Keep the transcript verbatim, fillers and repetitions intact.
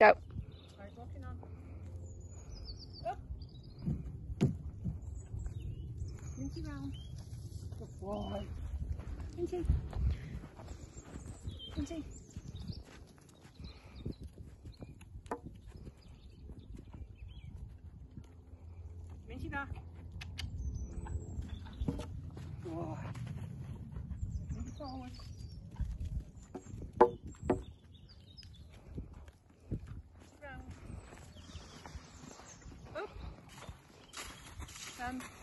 Go. Start walking on. Up. Minty round. Good boy. Minty. Minty. Minty back. Good boy. Minty forward. Up. Stand.